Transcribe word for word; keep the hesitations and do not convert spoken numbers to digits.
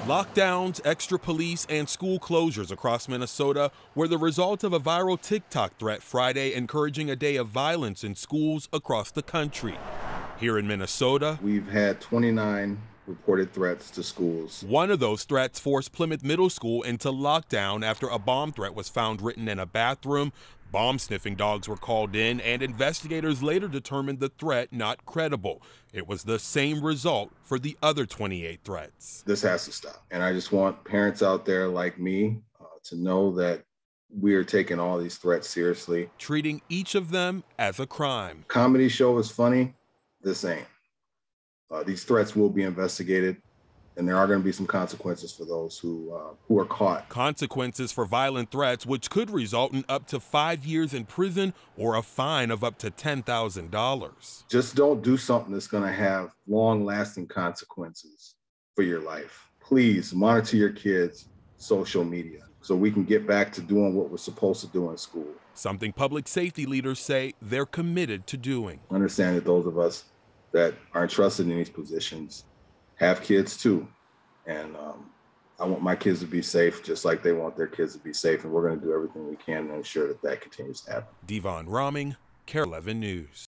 Lockdowns, extra police, and school closures across Minnesota were the result of a viral TikTok threat Friday encouraging a day of violence in schools across the country. Here in Minnesota, we've had twenty-nine reported threats to schools. One of those threats forced Plymouth Middle School into lockdown after a bomb threat was found written in a bathroom. Bomb-sniffing dogs were called in, and investigators later determined the threat not credible. It was the same result for the other twenty-eight threats. This has to stop. And I just want parents out there like me uh, to know that we are taking all these threats seriously. Treating each of them as a crime. Comedy show is funny. This ain't. Uh, these threats will be investigated, and there are going to be some consequences for those who uh, who are caught. Consequences for violent threats, which could result in up to five years in prison or a fine of up to ten thousand dollars. Just don't do something that's going to have long-lasting consequences for your life. Please monitor your kids' social media so we can get back to doing what we're supposed to do in school. Something public safety leaders say they're committed to doing. Understand that those of us that are entrusted in these positions have kids too. And um, I want my kids to be safe just like they want their kids to be safe. And we're going to do everything we can to ensure that that continues to happen. Devon Roming, Care eleven News.